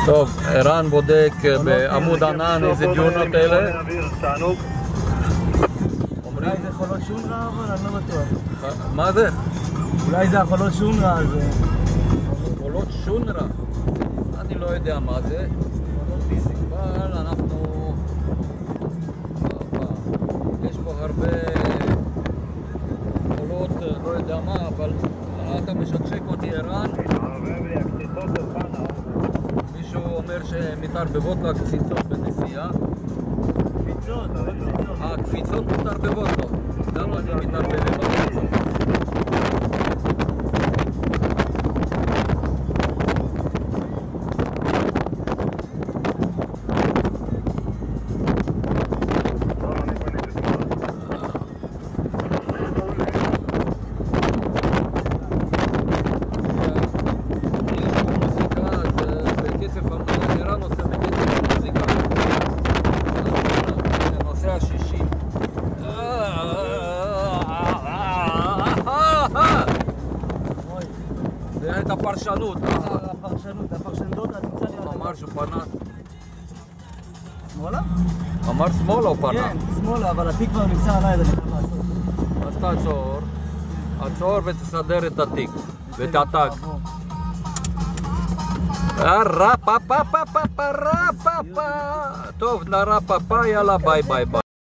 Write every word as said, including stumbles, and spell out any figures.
טוב, ערן בודק בעמוד ענן איזה דיונות אלה. אולי זה חולות שונרה, אבל אני לא בטוח. מה זה? אולי זה החולות שונרה, אז... חולות שונרה? אני לא יודע מה זה. אבל אנחנו... יש פה הרבה חולות, לא יודע מה, אבל אתה משקשק אותי ערן. מישהו אומר שמתערבבות לה קציצות בנסיעה. קפיצות, לא קציצות. אה, קפיצות מתערבבות לו. גם אני מתערבב בקציצות. זה הייתה פרשנות. הפרשנות, הפרשנות, אתה נמצא לי... הוא אמר שהוא פנה. שמאלה? אמר שמאלה או פנה? כן, שמאלה, אבל התיק כבר נמצא עליי, אז אני חייב לעשות. אז תעצור, עצור ותסדר את התיק ותעתק. רפה פה פה פה פה רפה פה. טוב, נרפה פה, יאללה ביי ביי ביי.